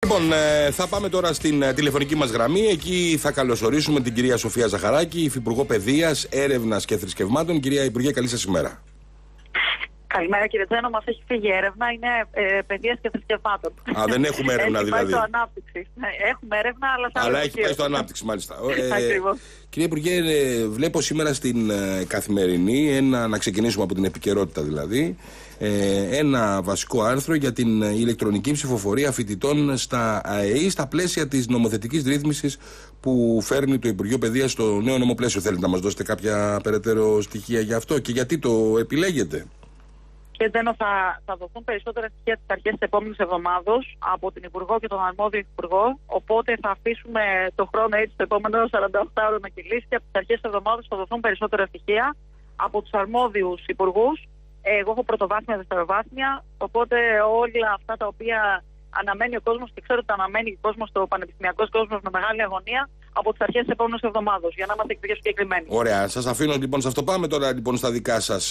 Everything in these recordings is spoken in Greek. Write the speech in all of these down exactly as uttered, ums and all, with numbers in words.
Λοιπόν, θα πάμε τώρα στην τηλεφωνική μας γραμμή. Εκεί θα καλωσορίσουμε την κυρία Σοφία Ζαχαράκη, Υφυπουργό Παιδείας, Έρευνας και Θρησκευμάτων. Κυρία Υπουργέ, καλή σας ημέρα. Καλημέρα κύριε Τζένο, μας έχει φύγει έρευνα, είναι ε, παιδείας και θρησκευμάτων. Α, δεν έχουμε έρευνα έχει δηλαδή. Έχει πάει στο ανάπτυξη. Ναι, έχουμε έρευνα, αλλά θα Αλλά έχει πάει στο ανάπτυξη, μάλιστα. ε, Ακριβώς. Κύριε Υπουργέ, ε, βλέπω σήμερα στην ε, Καθημερινή, ένα, να ξεκινήσουμε από την επικαιρότητα δηλαδή, ε, ένα βασικό άρθρο για την ηλεκτρονική ψηφοφορία φοιτητών στα ΑΕΗ, στα πλαίσια της νομοθετικής ρύθμισης που φέρνει το Υπουργείο Παιδείας στο νέο νομοπλαίσιο. Θέλετε να μας δώσετε κάποια περαιτέρω στοιχεία για αυτό και γιατί το επιλέγετε? Και δεν θα, θα δοθούν περισσότερα στοιχεία τις αρχές της επόμενης εβδομάδος από την Υπουργό και τον αρμόδιο Υπουργό. Οπότε θα αφήσουμε το χρόνο έτσι το επόμενο σαράντα οκτώ ώρο να κυλήσει και από τις αρχές της εβδομάδας θα δοθούν περισσότερα στοιχεία από τους αρμόδιους υπουργούς. Εγώ έχω πρωτοβάθμια, δευτεροβάθμια. Οπότε όλα αυτά τα οποία αναμένει ο κόσμος και ξέρω ότι αναμένει ο κόσμος, το πανεπιστημιακός κόσμος με μεγάλη αγωνία από τις αρχές της επόμενης εβδομάδος, για να είμαστε πιο συγκεκριμένοι. Ωραία. Σας αφήνω λοιπόν σε αυτό. Πάμε τώρα λοιπόν στα δικά σας.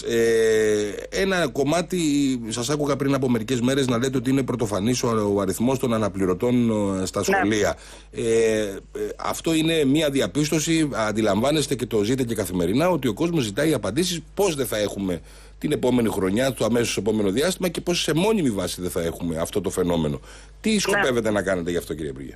Ε, ένα κομμάτι, σας άκουγα πριν από μερικές μέρες να λέτε ότι είναι πρωτοφανής ο, ο αριθμός των αναπληρωτών στα σχολεία. Ναι. Ε, ε, αυτό είναι μια διαπίστωση, αντιλαμβάνεστε και το ζείτε και καθημερινά, ότι ο κόσμος ζητάει απαντήσεις πώς δεν θα έχουμε την επόμενη χρονιά, το αμέσως επόμενο διάστημα και πώς σε μόνιμη βάση δεν θα έχουμε αυτό το φαινόμενο. Τι σκοπεύετε ναι. να κάνετε γι' αυτό, κύριε Υπουργέ?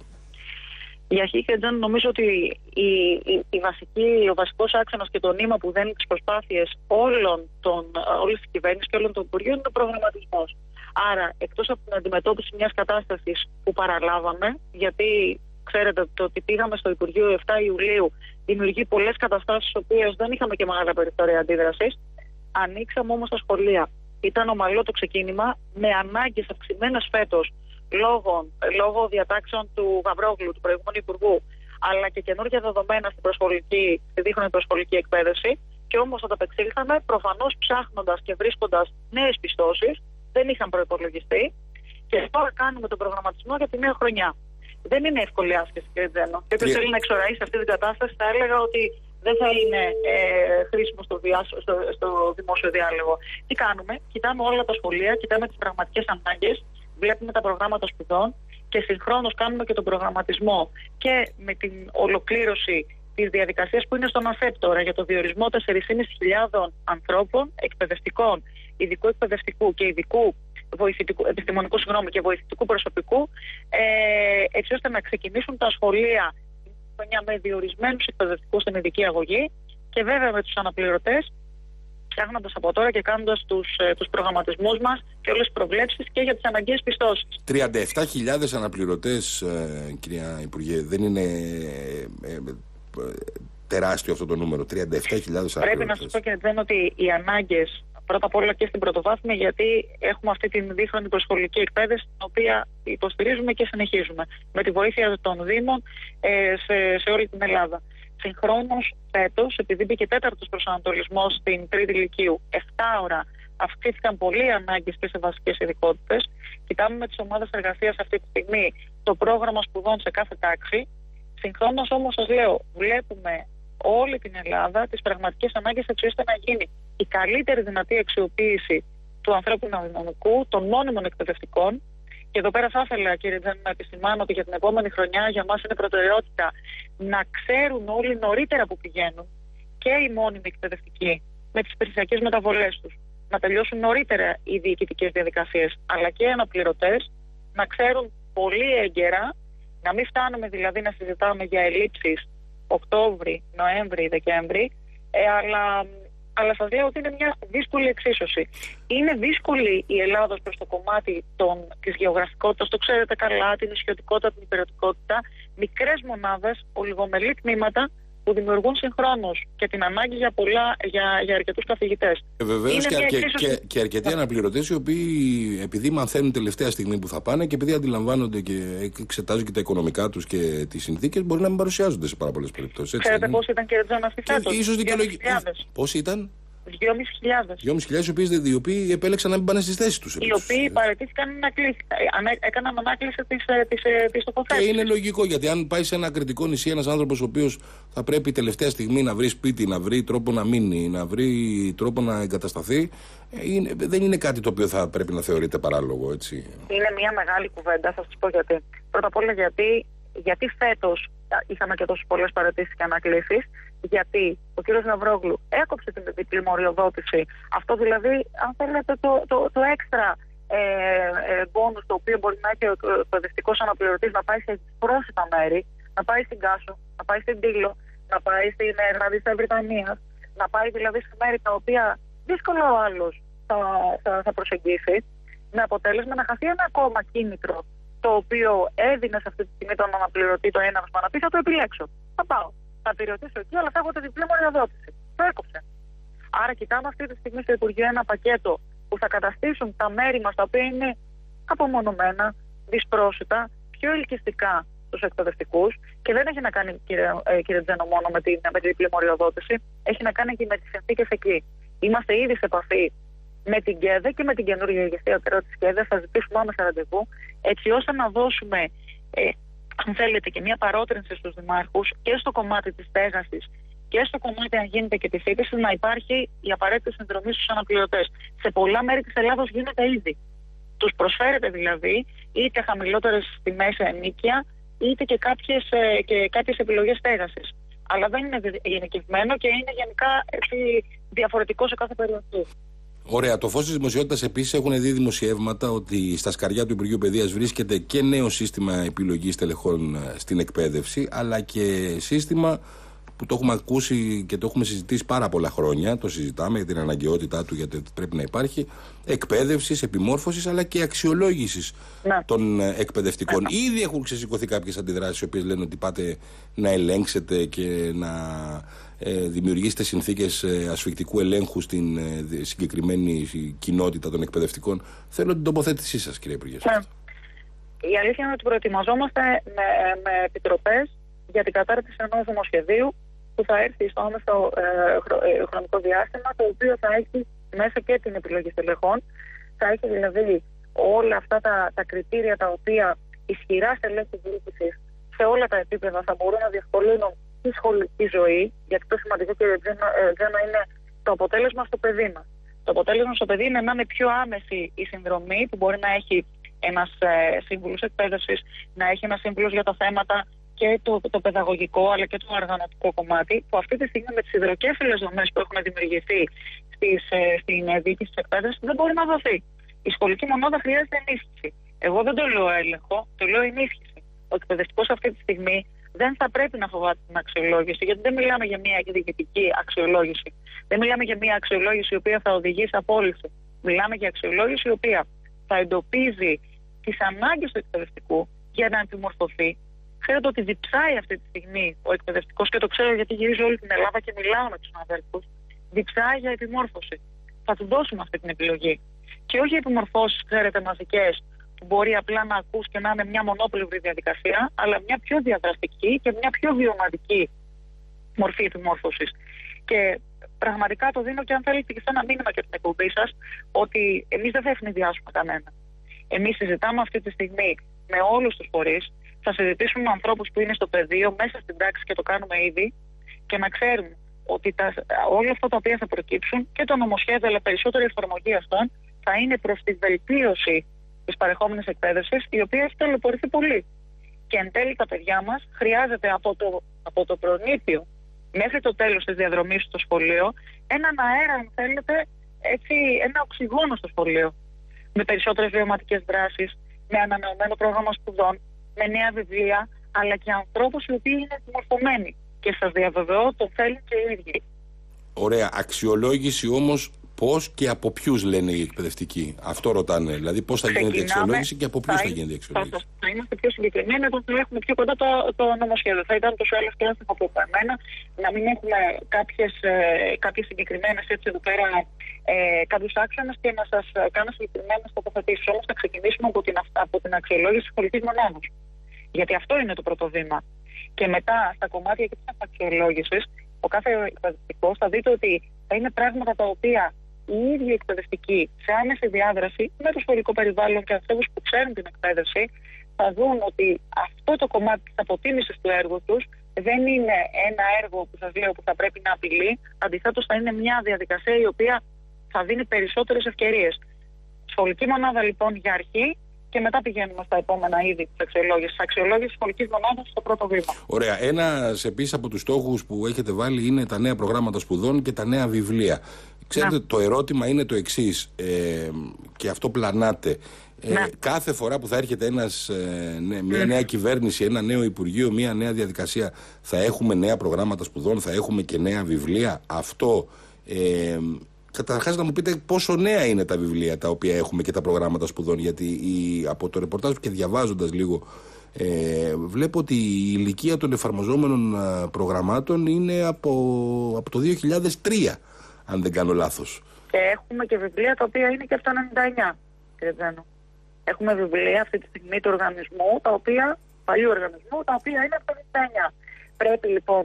Για αρχή, κύριε Τζάν, νομίζω ότι η, η, η βασική, ο βασικός άξονας και το νήμα που δένει τις προσπάθειες όλων των, όλης της κυβέρνησης και όλων των υπουργείων είναι ο προγραμματισμός. Άρα, εκτός από την αντιμετώπιση μιας κατάστασης που παραλάβαμε, γιατί ξέρετε το ότι πήγαμε στο Υπουργείο επτά Ιουλίου, δημιουργεί πολλές καταστάσεις, στις οποίες δεν είχαμε και μεγάλα περιθώρια αντίδρασης. Ανοίξαμε όμως τα σχολεία. Ήταν ομαλό το ξεκίνημα, με ανάγκες αυξημένες φέτος λόγω, λόγω διατάξεων του Γαβρόγλου, του προηγούμενου Υπουργού, αλλά και καινούργια δεδομένα στην προσχολική, στη δίχρονη προσχολική εκπαίδευση. Και όμως ανταπεξήλθαμε προφανώς ψάχνοντας και βρίσκοντας νέες πιστώσεις, δεν είχαν προϋπολογιστεί. Και τώρα κάνουμε τον προγραμματισμό για τη νέα χρονιά. Δεν είναι εύκολη άσκηση, κύριε Τζένο. Και όποιος θέλει να εξοραίσει σε αυτή την κατάσταση, θα έλεγα ότι δεν θα είναι ε, χρήσιμο στο, διάσο, στο, στο δημόσιο διάλογο. Τι κάνουμε? Κοιτάμε όλα τα σχολεία, κοιτάμε τις πραγματικές ανάγκες, βλέπουμε τα προγράμματα σπουδών και συγχρόνως κάνουμε και τον προγραμματισμό και με την ολοκλήρωση της διαδικασίας που είναι στον ΑΦΕΠ τώρα για το διορισμό τέσσερις χιλιάδες πεντακόσιων ανθρώπων εκπαιδευτικών, ειδικού εκπαιδευτικού και ειδικού βοηθητικού, επιστημονικού συγγνώμη, και βοηθητικού προσωπικού, ε, έτσι ώστε να ξεκινήσουν τα σχολεία με διορισμένους εκπαιδευτικούς στην ειδική αγωγή και βέβαια με τους αναπληρωτές, φτιάχνοντας από τώρα και κάνοντας τους, ε, τους προγραμματισμούς μας και όλες τις προβλέψεις και για τις αναγκαίες πιστώσεις. τριάντα επτά χιλιάδες αναπληρωτές, ε, κυρία Υπουργέ, δεν είναι ε, ε, τεράστιο αυτό το νούμερο? τριάντα επτά χιλιάδες αναπληρωτές. Πρέπει να σας πω, κύριε Τζένο, ότι οι ανάγκες πρώτα απ' όλα και στην πρωτοβάθμια, γιατί έχουμε αυτή την δίχρονη προσχολική εκπαίδευση, την οποία υποστηρίζουμε και συνεχίζουμε με τη βοήθεια των Δήμων ε, σε, σε όλη την Ελλάδα. Συγχρόνως, φέτος, επειδή μπήκε τέταρτος προσανατολισμός στην τρίτη λυκείου, επτά ώρα αυξήθηκαν πολλοί ανάγκες και σε βασικές ειδικότητες. Κοιτάμε με τις ομάδες εργασίας αυτή τη στιγμή το πρόγραμμα σπουδών σε κάθε τάξη. Συγχρόνως όμως, σας λέω, βλέπουμε όλη την Ελλάδα τις πραγματικές ανάγκες, έτσι ώστε να γίνει η καλύτερη δυνατή αξιοποίηση του ανθρώπινου δυναμικού, των μόνιμων εκπαιδευτικών. Και εδώ πέρα θα ήθελα, κύριε Τζάν, να επισημάνω ότι για την επόμενη χρονιά για μας είναι προτεραιότητα να ξέρουν όλοι νωρίτερα που πηγαίνουν και οι μόνιμοι εκπαιδευτικοί με τις περιφερειακές μεταβολές τους, να τελειώσουν νωρίτερα οι διοικητικές διαδικασίες, αλλά και οι αναπληρωτές να ξέρουν πολύ έγκαιρα, να μην φτάνουμε δηλαδή να συζητάμε για ελλείψεις Οκτώβρη, Νοέμβρη, Δεκέμβρη, ε, αλλά, αλλά σας λέω ότι είναι μια δύσκολη εξίσωση. Είναι δύσκολη η Ελλάδα προς το κομμάτι των, της γεωγραφικότητας, το ξέρετε καλά, την ισιωτικότητα, την υπηρετικότητα, μικρές μονάδες, ολιγομελή τμήματα που δημιουργούν συγχρόνως και την ανάγκη για, πολλά, για, για αρκετούς καθηγητές. Ε, βεβαίως και, αρκε, και, και αρκετοί αναπληρωτές οι οποίοι επειδή μαθαίνουν τελευταία στιγμή που θα πάνε και επειδή αντιλαμβάνονται και εξετάζουν και τα οικονομικά τους και τις συνθήκες, μπορεί να μην παρουσιάζονται σε πάρα πολλές περιπτώσεις. Ξέρετε πώς ήταν, κύριε Τζόνα, αυτή φέτος? Ίσως δικαιολογική. Πώς ήταν? δυόμισι χιλιάδες. δυόμισι χιλιάδες οι οποίοι επέλεξαν να μην πάνε στις θέσεις τους. Οι οποίοι παραιτήθηκαν να κλείσει. Έκαναν ανάκληση της, της, της τοποθέτησης. Και είναι λογικό, γιατί αν πάει σε ένα κριτικό νησί ένας άνθρωπος ο οποίος θα πρέπει τελευταία στιγμή να βρει σπίτι, να βρει τρόπο να μείνει, να βρει τρόπο να εγκατασταθεί, είναι, δεν είναι κάτι το οποίο θα πρέπει να θεωρείται παράλογο, έτσι. Είναι μια μεγάλη κουβέντα, θα σας πω γιατί. Πρώτα απ' όλα γιατί, γιατί φέτος είχαμε και τόσες πολλές παραιτήσεις και ανακλήσεις. Γιατί ο κ. Λαυρόγλου έκοψε την διπλή μοριοδότηση. Αυτό δηλαδή, αν θέλετε, το, το, το έξτρα ε, ε, μπόνους το οποίο μπορεί να έχει ο εκπαιδευτικός αναπληρωτής να πάει σε πρόσιτα μέρη, να πάει στην Κάσο, να πάει στην Τήλο, να πάει στην Γραδίστα Βρυτανίας, να πάει δηλαδή σε μέρη τα οποία δύσκολα ο άλλος θα, θα, θα προσεγγίσει, με αποτέλεσμα να χαθεί ένα ακόμα κίνητρο το οποίο έδινε σε αυτή τη στιγμή τον αναπληρωτή το έναυσμα να πει θα το επιλέξω. Θα πάω. Θα περιοτήσω εκεί, αλλά θα έχω τη διπλή μοριοδότηση. Το έκοψε. Άρα, κοιτάμε αυτή τη στιγμή στο Υπουργείο ένα πακέτο που θα καταστήσουν τα μέρη μας τα οποία είναι απομονωμένα, δυσπρόσιτα, πιο ελκυστικά στους εκπαιδευτικούς και δεν έχει να κάνει, κύριε, ε, κύριε Τζένο, μόνο με, την, με τη διπλή μοριοδότηση, έχει να κάνει και με τις συνθήκες εκεί. Είμαστε ήδη σε επαφή με την ΚΕΔΕ και με την καινούργια ηγεσία της ΚΕΔΕ. Θα ζητήσουμε άμεσα ραντεβού, έτσι ώστε να δώσουμε. Ε, αν θέλετε, και μια παρότρινση στους δημάρχους και στο κομμάτι της στέγασης και στο κομμάτι, αν γίνεται, και της σύντησης, να υπάρχει η απαραίτητη συνδρομή στους αναπληρωτές. Σε πολλά μέρη της Ελλάδος γίνεται ήδη. Τους προσφέρεται δηλαδή είτε χαμηλότερες τιμές ενοίκια, είτε και κάποιες, και κάποιες επιλογές στέγασης. Αλλά δεν είναι γενικευμένο και είναι γενικά έτσι, διαφορετικό σε κάθε περιοχή. Ωραία. Το φως της δημοσιότητας επίσης έχουν δει δημοσιεύματα ότι στα σκαριά του Υπουργείου Παιδείας βρίσκεται και νέο σύστημα επιλογής τελεχών στην εκπαίδευση, αλλά και σύστημα που το έχουμε ακούσει και το έχουμε συζητήσει πάρα πολλά χρόνια. Το συζητάμε για την αναγκαιότητά του, γιατί πρέπει να υπάρχει εκπαίδευσης, επιμόρφωσης, αλλά και αξιολόγησης ναι. των εκπαιδευτικών. Ναι. Ήδη έχουν ξεσηκωθεί κάποιες αντιδράσεις, οι οποίες λένε ότι πάτε να ελέγξετε και να ε, δημιουργήσετε συνθήκες ε, ασφικτικού ελέγχου στην ε, συγκεκριμένη κοινότητα των εκπαιδευτικών. Θέλω την τοποθέτησή σας, κύριε Υπουργέ. Ναι. Η αλήθεια είναι ότι προετοιμαζόμαστε με, με επιτροπές για την κατάρτιση ενός νομοσχεδίου που θα έρθει στο άμεσο ε, χρο, ε, χρονικό διάστημα, το οποίο θα έχει μέσα και την επιλογή στελεχών. Θα έχει δηλαδή όλα αυτά τα, τα κριτήρια τα οποία ισχυρά στελέχη διοίκησης σε όλα τα επίπεδα θα μπορούν να διευκολύνουν τη σχολική ζωή, γιατί το σημαντικό, κύριε Τζένο, είναι το αποτέλεσμα στο παιδί μας. Το αποτέλεσμα στο παιδί είναι να είναι πιο άμεση η συνδρομή που μπορεί να έχει ένας ε, σύμβουλος εκπαίδευσης, να έχει ένας σύμβουλος για τα θέματα και το, το παιδαγωγικό αλλά και το οργανωτικό κομμάτι, που αυτή τη στιγμή με τις υδροκέφυλες δομές που έχουν δημιουργηθεί στις, ε, στην διοίκηση της εκπαίδευσης δεν μπορεί να δοθεί. Η σχολική μονάδα χρειάζεται ενίσχυση. Εγώ δεν το λέω έλεγχο, το λέω ενίσχυση. Ο εκπαιδευτικός αυτή τη στιγμή δεν θα πρέπει να φοβάται την αξιολόγηση, γιατί δεν μιλάμε για μια διοικητική αξιολόγηση. Δεν μιλάμε για μια αξιολόγηση η οποία θα οδηγεί σε απόλυση. Μιλάμε για αξιολόγηση η οποία θα εντοπίζει τις ανάγκες του εκπαιδευτικού για να επιμορφωθεί. Ξέρετε ότι διψάει αυτή τη στιγμή ο εκπαιδευτικός, και το ξέρω γιατί γυρίζω όλη την Ελλάδα και μιλάω με τους αδέρφους. Διψάει για επιμόρφωση. Θα του δώσουμε αυτή την επιλογή. Και όχι επιμορφώσεις, ξέρετε, μαζικές, που μπορεί απλά να ακούς και να είναι μια μονόπλευρη διαδικασία, αλλά μια πιο διαδραστική και μια πιο βιωματική μορφή επιμόρφωσης. Και πραγματικά το δίνω, και αν θέλετε και σε ένα μήνυμα και την εκπομπή σας, ότι εμείς δεν θα ευνηδιάσουμε κανένα. Εμείς συζητάμε αυτή τη στιγμή με όλους τους φορείς. Θα συζητήσουμε με ανθρώπους που είναι στο πεδίο, μέσα στην τάξη, και το κάνουμε ήδη, και να ξέρουμε ότι τα, όλα αυτά τα οποία θα προκύψουν και το νομοσχέδιο, αλλά περισσότερη εφαρμογή αυτών, θα είναι προς τη βελτίωση της παρεχόμενης εκπαίδευσης, η οποία έχει ταλαιπωρηθεί πολύ. Και εν τέλει τα παιδιά μας χρειάζεται από το, από το προνήπιο μέχρι το τέλος της διαδρομής στο σχολείο έναν αέρα, αν θέλετε, έτσι, ένα οξυγόνο στο σχολείο. Με περισσότερες βιωματικές δράσεις, με ανανεωμένο πρόγραμμα σπουδών, με νέα βιβλία, αλλά και ανθρώπους οι οποίοι είναι συμμορφωμένοι. Και σας διαβεβαιώ, το θέλουν και οι ίδιοι. Ωραία. Αξιολόγηση όμως πώς και από ποιους, λένε οι εκπαιδευτικοί? Αυτό ρωτάνε. Δηλαδή πώς θα γίνεται η αξιολόγηση και από ποιους θα, θα γίνεται η αξιολόγηση? Θα, θα είμαστε πιο συγκεκριμένοι όταν θα έχουμε πιο κοντά το, το νομοσχέδιο. Θα ήταν τόσο άλλο και άστοχο από εμένα να μην έχουμε κάποιες, ε, κάποιες συγκεκριμένες, έτσι εδώ πέρα, ε, κάποιους άξονες και να σας κάνω συγκεκριμένες τοποθετήσεις. Όμως θα ξεκινήσουμε από την, από την αξιολόγηση της σχολικής μονάδας. Γιατί αυτό είναι το πρώτο βήμα. Και μετά, στα κομμάτια και της αξιολόγησης, ο κάθε εκπαιδευτικός θα δείτε ότι είναι πράγματα τα οποία οι ίδιοι εκπαιδευτικοί σε άμεση διάδραση με το σχολικό περιβάλλον και αυτούς που ξέρουν την εκπαίδευση θα δουν ότι αυτό το κομμάτι της αποτίμησης του έργου τους δεν είναι ένα έργο που σας λέω που θα πρέπει να απειλεί. Αντιθέτως, θα είναι μια διαδικασία η οποία θα δίνει περισσότερες ευκαιρίες. Σχολική μονάδα λοιπόν για αρχή και μετά πηγαίνουμε στα επόμενα είδη της αξιολόγησης. Αξιολόγηση σχολικής μονάδας στο πρώτο βήμα. Ωραία. Ένας επίσης από τους στόχους που έχετε βάλει είναι τα νέα προγράμματα σπουδών και τα νέα βιβλία. Ξέρετε, ναι. Το ερώτημα είναι το εξής, ε, και αυτό πλανάται. Ε, ναι. Κάθε φορά που θα έρχεται ένας, ε, ναι, μια νέα κυβέρνηση, ένα νέο υπουργείο, μια νέα διαδικασία, θα έχουμε νέα προγράμματα σπουδών, θα έχουμε και νέα βιβλία. Αυτό, ε, καταρχάς να μου πείτε πόσο νέα είναι τα βιβλία τα οποία έχουμε και τα προγράμματα σπουδών, γιατί η, από το ρεπορτάζ και διαβάζοντας λίγο, ε, βλέπω ότι η ηλικία των εφαρμοζόμενων προγραμμάτων είναι από, από το δύο χιλιάδες τρία, αν δεν κάνω λάθος. Και έχουμε και βιβλία τα οποία είναι και από το ενενήντα εννιά, κύριε Τζένο. Έχουμε βιβλία αυτή τη στιγμή του οργανισμού, τα οποία, παλιού οργανισμού, τα οποία είναι από το ενενήντα εννιά. Πρέπει λοιπόν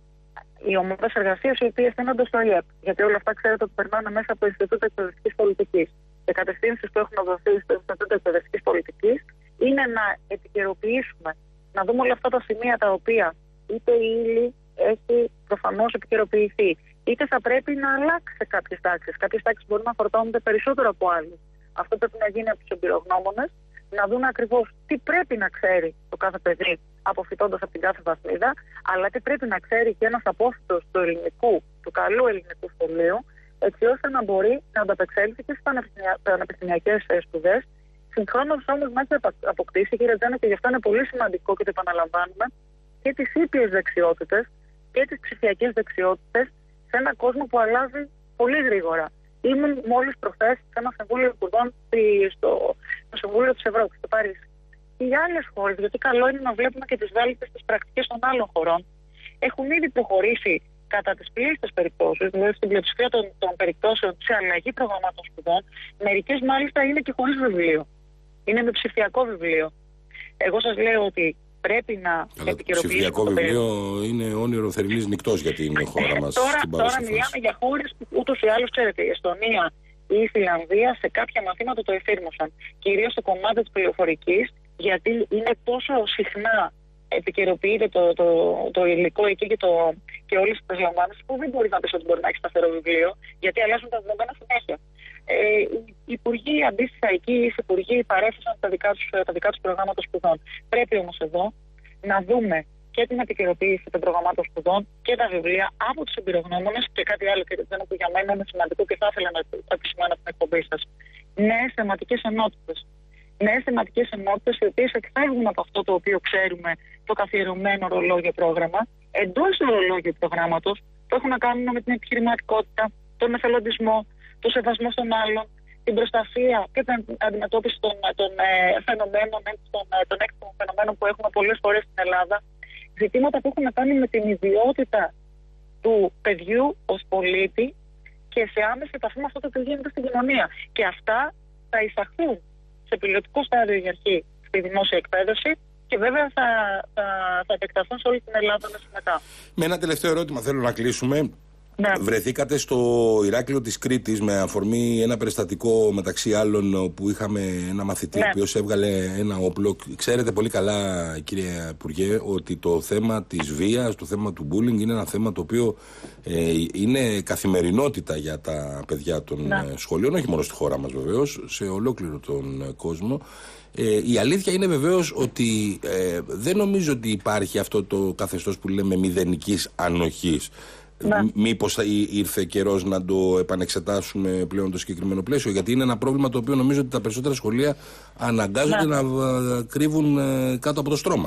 οι ομάδες εργασίας οι οποίες στείνονται στο ΙΕΠ, γιατί όλα αυτά ξέρετε ότι περνάνε μέσα από το Ινστιτούτο Εκπαιδευτικής Πολιτικής. Οι κατευθύνσεις που έχουν δοθεί στο Ινστιτούτο Εκπαιδευτικής Πολιτικής είναι να επικαιροποιήσουμε, να δούμε όλα αυτά τα σημεία τα οποία είτε η ύλη έχει προφανώς επικαιροποιηθεί, είτε θα πρέπει να αλλάξει σε κάποιες τάξεις. Κάποιες τάξεις μπορούν να φορτώνονται περισσότερο από άλλες. Αυτό πρέπει να γίνει από τους εμπειρογνώμονες, να δουν ακριβώς τι πρέπει να ξέρει το κάθε παιδί αποφυτώντας από την κάθε βαθμίδα, αλλά τι πρέπει να ξέρει και ένας απόφυτος του ελληνικού, του καλού ελληνικού σχολείου, έτσι ώστε να μπορεί να ανταπεξέλθει και στις πανεπιστημιακές σπουδές. Συγχρόνως όμως να έχει αποκτήσει, κύριε Τζένο, και γι' αυτό είναι πολύ σημαντικό και το επαναλαμβάνουμε, και τις ήπιες δεξιότητες και τις ψηφιακές δεξιότητες σε έναν κόσμο που αλλάζει πολύ γρήγορα. Ήμουν μόλις προχθές σε ένα συμβούλιο υπουργών στο, στο Συμβούλιο της Ευρώπης, στο Παρίσι. Και οι άλλες χώρες, γιατί καλό είναι να βλέπουμε και τις βέλτιστες πρακτικές των άλλων χωρών, έχουν ήδη προχωρήσει κατά τις πλήστες περιπτώσεις, δηλαδή στην πλειοψηφία των, των περιπτώσεων σε αλλαγή προγραμμάτων σπουδών. Μερικές μάλιστα είναι και χωρίς βιβλίο. Είναι με ψηφιακό βιβλίο. Εγώ σας λέω ότι πρέπει να επικαιροποιήσουμε. Ψηφιακό βιβλίο είναι όνειρο θερινής νυχτός για την χώρα μας. Τώρα, τώρα μιλάμε για χώρες που ούτως ή άλλως, ξέρετε, η Εστονία ή η Φιλανδία σε κάποια μαθήματα το εφήρμοσαν. Κυρίως στο κομμάτι της πληροφορικής, γιατί είναι τόσο συχνά επικαιροποιείται το, το, το υλικό εκεί και, το, και όλες τις προσλαμβάνσεις που δεν μπορεί να πεις ότι μπορεί να έχει σταθερό βιβλίο, γιατί αλλάζουν τα δεδομένα συνέχεια. Ε, οι υπουργοί αντίστοιχα εκεί, οι υπουργοί παρέθεσαν τα δικά τους, τα δικά τους προγράμματα σπουδών. Πρέπει όμως εδώ να δούμε και την επικαιροποίηση των προγραμμάτων σπουδών και τα βιβλία από τους εμπειρογνώμονες και κάτι άλλο, κύριε Τζένο, που για μένα είναι σημαντικό και θα ήθελα να επισημάνω από την εκπομπή σας. Νέες θεματικές ενότητες. Νέες θεματικές ενότητες οι οποίες εκφεύγουν από αυτό το οποίο ξέρουμε, το καθιερωμένο ρολόγιο πρόγραμμα, εντός του ρολόγιου προγράμματος, που έχουν να κάνουν με την επιχειρηματικότητα, τον εθελοντισμό, το σεβασμό των άλλων, την προστασία και την αντιμετώπιση των, των ε, φαινομένων, των, των έξυπνων φαινομένων που έχουμε πολλές φορές στην Ελλάδα. Ζητήματα που έχουν να κάνουν με την ιδιότητα του παιδιού ως πολίτη και σε άμεση επαφή με αυτό το οποίο γίνεται στην κοινωνία. Και αυτά θα εισαχθούν σε πιλωτικό στάδιο για αρχή στη δημόσια εκπαίδευση και βέβαια θα, θα, θα επεκταθούν σε όλη την Ελλάδα μετά. Με ένα τελευταίο ερώτημα θέλω να κλείσουμε. Ναι. Βρεθήκατε στο Ηράκλειο της Κρήτης με αφορμή ένα περιστατικό μεταξύ άλλων που είχαμε ένα μαθητή ναι. ο οποίος έβγαλε ένα όπλο. Ξέρετε πολύ καλά, κύριε Υπουργέ, ότι το θέμα της βίας, το θέμα του bullying είναι ένα θέμα το οποίο ε, είναι καθημερινότητα για τα παιδιά των ναι. σχολείων, όχι μόνο στη χώρα μας βεβαίως, σε ολόκληρο τον κόσμο. Ε, η αλήθεια είναι βεβαίως ότι ε, δεν νομίζω ότι υπάρχει αυτό το καθεστώς που λέμε μηδενικής ανοχής. Ναι. Μήπως ήρθε καιρός να το επανεξετάσουμε πλέον το συγκεκριμένο πλαίσιο, γιατί είναι ένα πρόβλημα το οποίο νομίζω ότι τα περισσότερα σχολεία αναγκάζονται ναι. να κρύβουν κάτω από το στρώμα.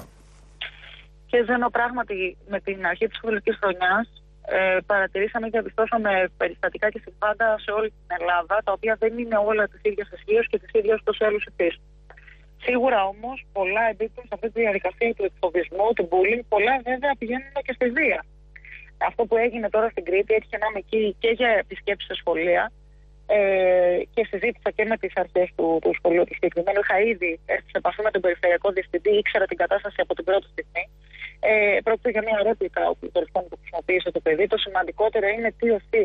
Και Ζένο, πράγματι με την αρχή της σχολικής χρονιάς ε, παρατηρήσαμε και διαπιστώσαμε περιστατικά και συμβάντα σε όλη την Ελλάδα, τα οποία δεν είναι όλα της ίδιας ισχύως και της ίδιας τους άλλους υφής. Σίγουρα όμως πολλά εμπίπτουν σε αυτή τη διαδικασία του εκφοβισμού, του bullying, πολλά βέβαια πηγαίνουν και στη βία. Αυτό που έγινε τώρα στην Κρήτη έτυχε να είμαι εκεί και για επισκέψεις σε σχολεία ε, και συζήτησα και με τις αρχές του, του σχολείου του συγκεκριμένου. Είχα ήδη έρθει σε επαφή με τον περιφερειακό διευθυντή, ήξερα την κατάσταση από την πρώτη στιγμή. Ε, πρόκειται για μια ρέπλικα που το χρησιμοποίησε το παιδί. Το σημαντικότερο είναι τι ευθύ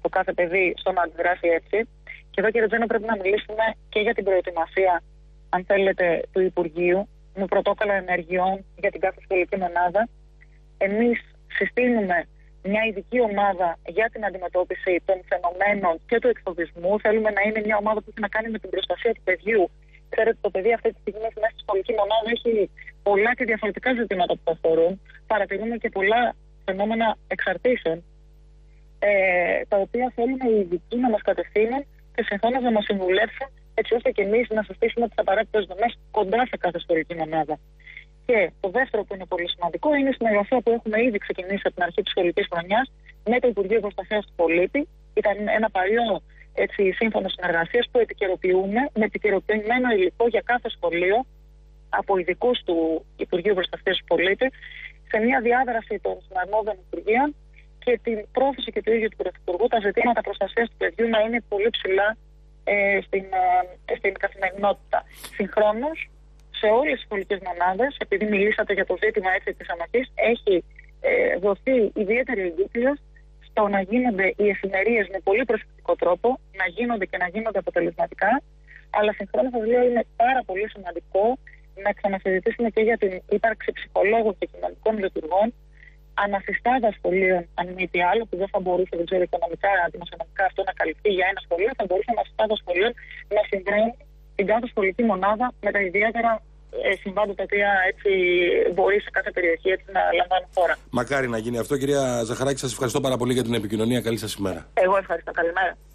το κάθε παιδί στο να αντιδράσει έτσι. Και εδώ, κύριε Τζένο, πρέπει να μιλήσουμε και για την προετοιμασία, αν θέλετε, του Υπουργείου με πρωτόκολλα ενεργειών για την κάθε σχολική μονάδα. Εμείς συστήνουμε μια ειδική ομάδα για την αντιμετώπιση των φαινομένων και του εκφοβισμού. Θέλουμε να είναι μια ομάδα που έχει να κάνει με την προστασία του παιδιού. Ξέρετε, το παιδί αυτή τη στιγμή μέσα στη σχολική μονάδα έχει πολλά και διαφορετικά ζητήματα που το αφορούν. Παρατηρούμε και πολλά φαινόμενα εξαρτήσεων, ε, τα οποία θέλουμε οι ειδικοί να μας κατευθύνουν και συγχρόνως να μας συμβουλεύσουν, έτσι ώστε και εμείς να συστήσουμε τις απαραίτητες δομές κοντά σε κάθε σχολική μονάδα. Και το δεύτερο που είναι πολύ σημαντικό είναι η συνεργασία που έχουμε ήδη ξεκινήσει από την αρχή της σχολικής χρονιάς με το Υπουργείο Προστασίας του Πολίτη. Ήταν ένα παλιό έτσι, σύμφωνο συνεργασίας που επικαιροποιούμε με επικαιροποιημένο υλικό για κάθε σχολείο από ειδικούς του Υπουργείου Προστασίας του Πολίτη, σε μια διάδραση των συναρμόδιων Υπουργείων και την πρόθεση και του ίδιου του Πρωθυπουργού, τα ζητήματα προστασίας του παιδιού να είναι πολύ ψηλά ε, στην, ε, στην καθημερινότητα. Συγχρόνως, σε όλες τις σχολικές μονάδες, επειδή μιλήσατε για το ζήτημα έτσι, της ανοχής, έχει ε, δοθεί ιδιαίτερη εγκύκλειος στο να γίνονται οι εφημερίες με πολύ προσεκτικό τρόπο, να γίνονται και να γίνονται αποτελεσματικά, αλλά συγχρόνως σας λέω είναι πάρα πολύ σημαντικό να ξανασυζητήσουμε και για την ύπαρξη ψυχολόγων και κοινωνικών λειτουργών, ανασυστάδα σχολείων, αν μη τι άλλο, που δεν θα μπορούσε, δεν ξέρω, οικονομικά, δημοσιονομικά αυτό να καλυφθεί για ένα σχολείο, θα μπορούσε ανασυστάδα σχολείων να συνδράμει την κάθε σχολική μονάδα με τα ιδιαίτερα ε, συμβάντα τα οποία έτσι μπορεί σε κάθε περιοχή έτσι, να λαμβάνουν χώρα. Μακάρι να γίνει αυτό, κυρία Ζαχαράκη. Σας ευχαριστώ πάρα πολύ για την επικοινωνία. Καλή σας ημέρα. Εγώ ευχαριστώ. Καλημέρα.